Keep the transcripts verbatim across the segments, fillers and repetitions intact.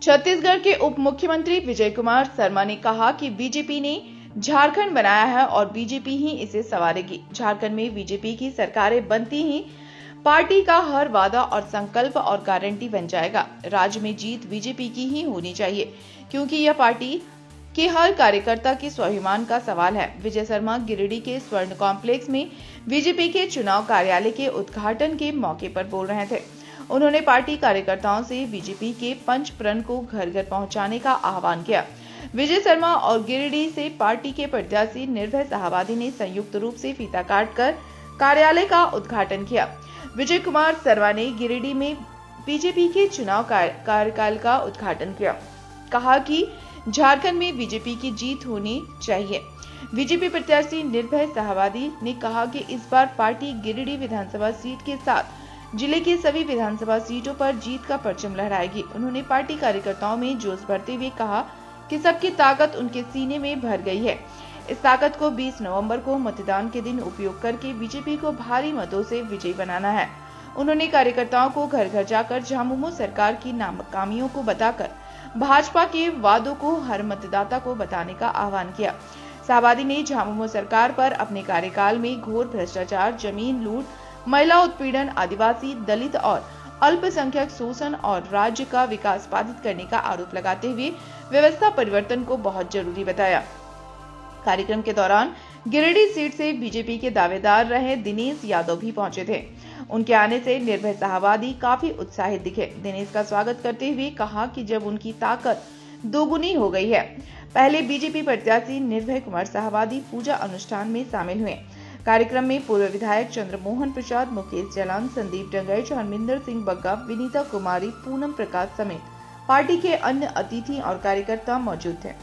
छत्तीसगढ़ के उप मुख्यमंत्री विजय कुमार शर्मा ने कहा कि बीजेपी ने झारखंड बनाया है और बीजेपी ही इसे संवारेगी। झारखंड में बीजेपी की सरकारें बनती ही पार्टी का हर वादा और संकल्प और गारंटी बन जाएगा। राज्य में जीत बीजेपी की ही होनी चाहिए क्योंकि यह पार्टी के हर कार्यकर्ता के स्वाभिमान का सवाल है। विजय शर्मा गिरिडीह के स्वर्ण कॉम्प्लेक्स में बीजेपी के चुनाव कार्यालय के उद्घाटन के मौके पर बोल रहे थे। उन्होंने पार्टी कार्यकर्ताओं से बीजेपी के पंच प्रण को घर घर पहुंचाने का आह्वान किया। विजय शर्मा और गिरिडीह से पार्टी के प्रत्याशी निर्भय शाहवादी ने संयुक्त रूप से फीता काटकर कार्यालय का उद्घाटन किया। विजय कुमार शर्मा ने गिरिडीह में बीजेपी के चुनाव कार्यकाल का उद्घाटन किया। कहा कि झारखंड में बीजेपी की जीत होनी चाहिए। बीजेपी प्रत्याशी निर्भय शाहवादी ने कहा कि इस बार पार्टी गिरिडीह विधानसभा सीट के साथ जिले की सभी विधानसभा सीटों पर जीत का परचम लहराएगी। उन्होंने पार्टी कार्यकर्ताओं में जोश भरते हुए कहा कि सबकी ताकत उनके सीने में भर गई है। इस ताकत को बीस नवंबर को मतदान के दिन उपयोग करके बीजेपी को भारी मतों से विजयी बनाना है। उन्होंने कार्यकर्ताओं को घर घर जाकर झामुमो सरकार की नाकामियों को बताकर भाजपा के वादों को हर मतदाता को बताने का आह्वान किया। शाहवादी ने झामुमो सरकार पर अपने कार्यकाल में घोर भ्रष्टाचार, जमीन लूट, महिला उत्पीड़न, आदिवासी, दलित और अल्पसंख्यक शोषण और राज्य का विकास बाधित करने का आरोप लगाते हुए व्यवस्था परिवर्तन को बहुत जरूरी बताया। कार्यक्रम के दौरान गिरिडीह सीट से बीजेपी के दावेदार रहे दिनेश यादव भी पहुंचे थे। उनके आने से निर्भय शाहवादी काफी उत्साहित दिखे। दिनेश का स्वागत करते हुए कहा कि जब उनकी ताकत दोगुनी हो गई है। पहले बीजेपी प्रत्याशी निर्भय कुमार शाहवादी पूजा अनुष्ठान में शामिल हुए। कार्यक्रम में पूर्व विधायक चंद्रमोहन प्रसाद, मुकेश जलान, संदीप डंगैच, हरमिंदर सिंह बग्गा, विनीता कुमारी, पूनम प्रकाश समेत पार्टी के अन्य अतिथि और कार्यकर्ता मौजूद थे।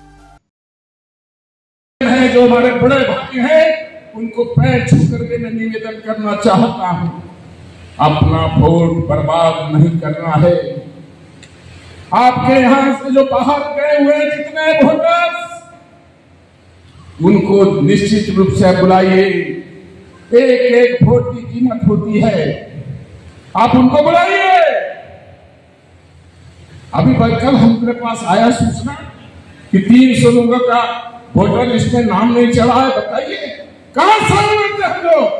जो हमारे बड़े भाई हैं उनको पैर छू करके मैं निवेदन करना चाहता हूं, अपना वोट बर्बाद नहीं करना है। आपके यहां से जो बाहर गए हुए जितने वोटर्स, उनको निश्चित रूप से बुलाइए। एक एक वोट की कीमत होती है, आप उनको बुलाइए। अभी कल हमारे पास आया सूचना कि तीन सौ लोगों का वोटर लिस्ट में नाम नहीं चला है। बताइए कहां से मिलते हैं लोग?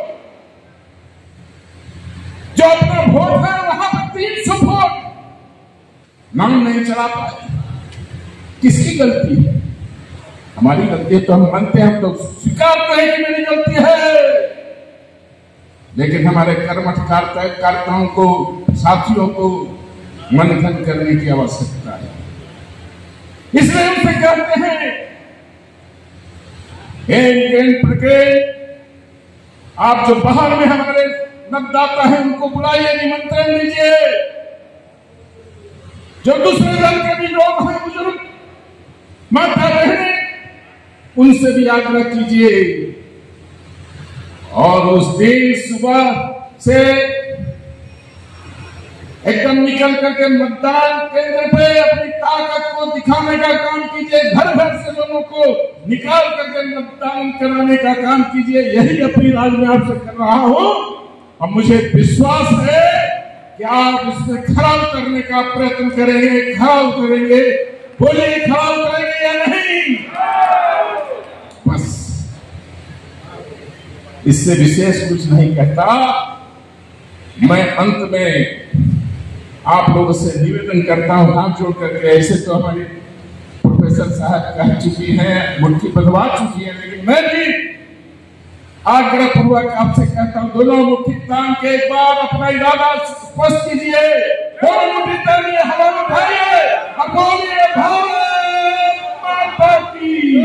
जो अपना वोट है वहां पर तीन सौ वोट नाम नहीं चला पाए। किसकी गलती है? हमारी गलती है तो हम मानते हैं, हम तो स्वीकारते हैं कि मेरी गलती है। लेकिन हमारे कर्मठ कार्यकर्ताओं को, साथियों को मंथन करने की आवश्यकता है। इसलिए उनसे कहते हैं आप जो बाहर में हमारे मतदाता हैं उनको बुलाइए, निमंत्रण दीजिए। जो दूसरे दल के भी लोग हैं, बुजुर्ग माता बहनें, उनसे भी आग्रह कीजिए। और उस दिन सुबह से एकदम निकल करके मतदान केंद्र पे अपनी ताकत को दिखाने का काम कीजिए। घर घर से लोगों को निकाल करके मतदान कराने का काम कीजिए। यही अपील आज मैं आपसे कर रहा हूं और मुझे विश्वास है कि आप इसमें खराब करने का प्रयत्न करेंगे। खराब करेंगे, बोलिए खराब करेंगे या नहीं? बस इससे विशेष कुछ नहीं कहता। मैं अंत में आप लोगों से निवेदन करता हूं, हाथ जोड़ करके। ऐसे तो हमारे प्रोफेसर साहब कह चुकी हैं, मुट्ठी बंधवा चुकी है, लेकिन मैं भी आग्रह पूर्वक आपसे कहता हूं, दोनों मुट्ठी तान के एक बार अपना इरादा स्पष्ट कीजिए। दोनों मुट्ठी तानिए, हवा उठाइए और बोलिए भारत माता की,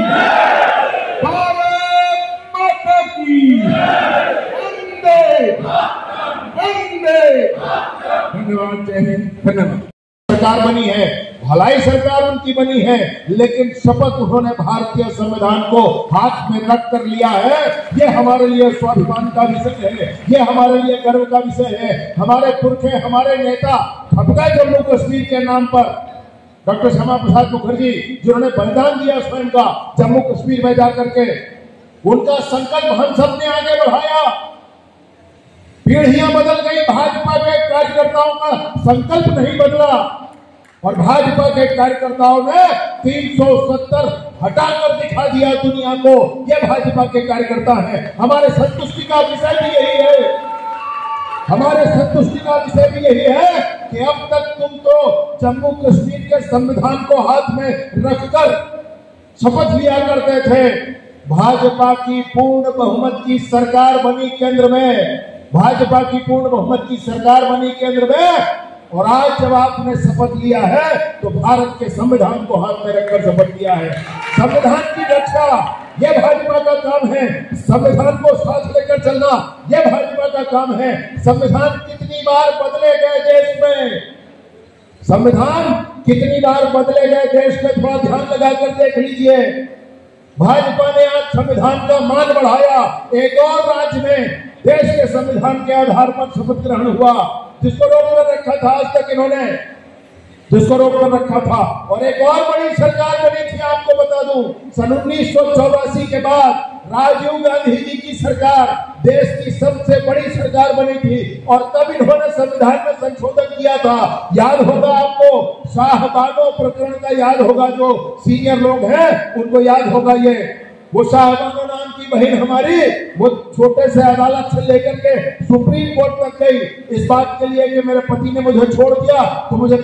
भारत माता की, वंदे वंदे। धन्यवाद, जय हिंद, धन्यवाद। सरकार बनी है, भलाई सरकार उनकी बनी है, लेकिन शपथ उन्होंने भारतीय संविधान को हाथ में रख कर लिया है। ये हमारे लिए स्वाभिमान का विषय है, ये हमारे लिए गर्व का विषय है। हमारे पुरखे, हमारे नेता खप गए जम्मू कश्मीर के नाम पर। डॉक्टर श्यामा प्रसाद मुखर्जी जिन्होंने बलिदान दिया स्वयं का जम्मू कश्मीर में जाकर के, उनका संकल्प हम सब ने आगे बढ़ाया। पीढ़ियां बदल गई, भाजपा के कार्यकर्ताओं का संकल्प नहीं बदला। और भाजपा के कार्यकर्ताओं ने तीन सौ सत्तर हटाकर दिखा दिया दुनिया को। ये भाजपा के कार्यकर्ता हैं। हमारे संतुष्टि का विषय भी यही है, हमारे संतुष्टि का विषय भी यही है कि अब तक तुम तो जम्मू कश्मीर के संविधान को हाथ में रखकर शपथ लिया करते थे। भाजपा की पूर्ण बहुमत की सरकार बनी केंद्र में, भाजपा की पूर्ण बहुमत की सरकार बनी केंद्र में, और आज जब आपने शपथ लिया है तो भारत के संविधान को हाथ में रखकर शपथ लिया है। संविधान की रक्षा यह भाजपा का काम है। संविधान को साथ लेकर चलना यह भाजपा का काम है। संविधान कितनी बार बदले गए देश में, संविधान कितनी बार बदले गए देश में, थोड़ा ध्यान लगाकर देख लीजिए। भाजपा ने आज संविधान का मान बढ़ाया। एक और राज्य में देश के संविधान के आधार पर शपथ ग्रहण हुआ, जिसको रोक कर रखा था आज तक इन्होंने, जिसको रोक कर रखा था। और एक और बड़ी सरकार बनी थी, आपको बता दूं, सन उन्नीस सौ चौरासी के बाद राजीव गांधी जी की सरकार देश की सबसे बड़ी सरकार बनी थी, और तब इन्होंने संविधान में संशोधन किया था। याद होगा आपको, शाहबानो प्रकरण का याद होगा, जो सीनियर लोग हैं उनको याद होगा। ये वो शाहबानो नाम की बहन हमारी, वो छोटे से अदालत से लेकर के सुप्रीम कोर्ट तक गई इस बात के लिए कि मेरे पति ने मुझे छोड़ दिया तो मुझे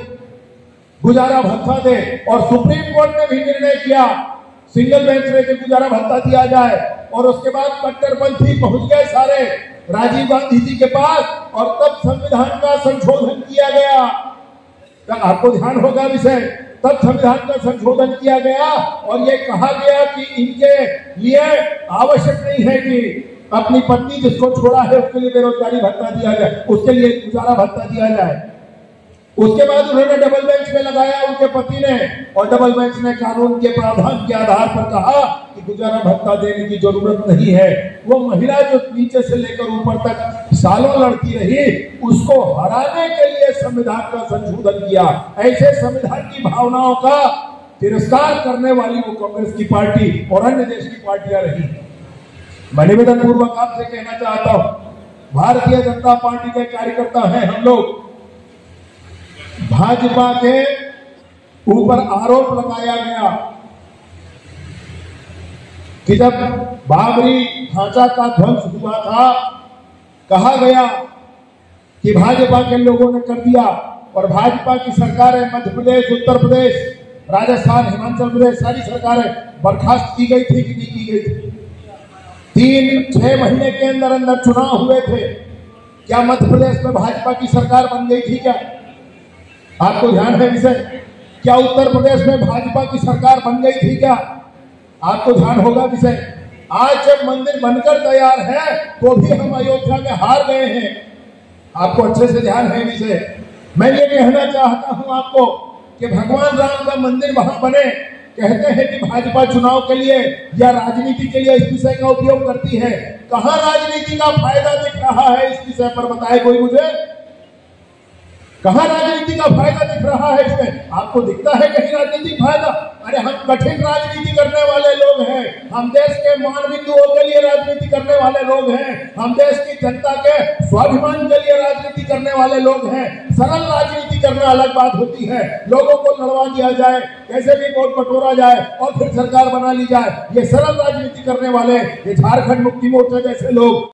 गुजारा भत्ता दे, और सुप्रीम कोर्ट ने भी निर्णय किया सिंगल बेंच में कि गुजारा भत्ता दिया जाए। और उसके बाद कट्टरपंथी पहुंच गए सारे राजीव गांधी जी के पास, और तब संविधान का संशोधन किया गया। तब आपको ध्यान होगा विषय, तब संविधान का संशोधन किया गया और यह कहा गया कि इनके लिए आवश्यक नहीं है कि अपनी पत्नी जिसको छोड़ा है उसके लिए बेरोजगारी भत्ता दिया जाए, उसके लिए गुजारा भत्ता दिया जाए। उसके बाद उन्होंने डबल बेंच में लगाया उनके पति ने, और डबल बेंच ने कानून के प्रावधान के आधार पर कहा कि गुजारा भत्ता देने की जरूरत नहीं है। वो महिला जो नीचे से लेकर ऊपर तक सालों लड़ती रही, उसको हराने के लिए संविधान का संशोधन किया। ऐसे संविधान की भावनाओं का तिरस्कार करने वाली वो कांग्रेस की पार्टी और अन्य देश की पार्टियां रही। मैं निवेदन पूर्वक आपसे कहना चाहता हूं, भारतीय जनता पार्टी के कार्यकर्ता हैं हम लोग। भाजपा के ऊपर आरोप लगाया गया कि जब बाबरी ढांचा का ध्वंस हुआ था, कहा गया कि भाजपा के लोगों ने कर दिया, और भाजपा की सरकारें मध्य प्रदेश, उत्तर प्रदेश, राजस्थान, हिमाचल प्रदेश, सारी सरकारें बर्खास्त की गई थी कि नहीं की गई थी। तीन छह महीने के अंदर अंदर चुनाव हुए थे। क्या मध्य प्रदेश में भाजपा की सरकार बन गई थी? क्या आपको ध्यान है विषय? क्या उत्तर प्रदेश में भाजपा की सरकार बन गई थी? क्या आपको ध्यान होगा विषय? आज जब मंदिर बनकर तैयार है तो भी हम अयोध्या में हार गए हैं। आपको अच्छे से ध्यान है विषय? मैं ये कहना चाहता हूं आपको कि भगवान राम का मंदिर वहां बने, कहते हैं कि भाजपा चुनाव के लिए या राजनीति के लिए इस विषय का उपयोग करती है। कहां राजनीति का फायदा दिख रहा है इस विषय पर बताए कोई मुझे? कहां राजनीति का फायदा दिख रहा है इसमें? आपको दिखता है कहीं राजनीतिक फायदा? अरे हम कठिन राजनीति करने वाले लोग हैं, हम देश के मान बिंदुओं के लिए राजनीति करने वाले लोग हैं, हम देश की जनता के स्वाभिमान के लिए राजनीति करने वाले लोग हैं। सरल राजनीति करना अलग बात होती है, लोगों को लड़वा दिया जाए, कैसे भी वोट बटोरा जाए और फिर सरकार बना ली जाए। ये सरल राजनीति करने वाले, ये झारखंड मुक्ति मोर्चा जैसे लोग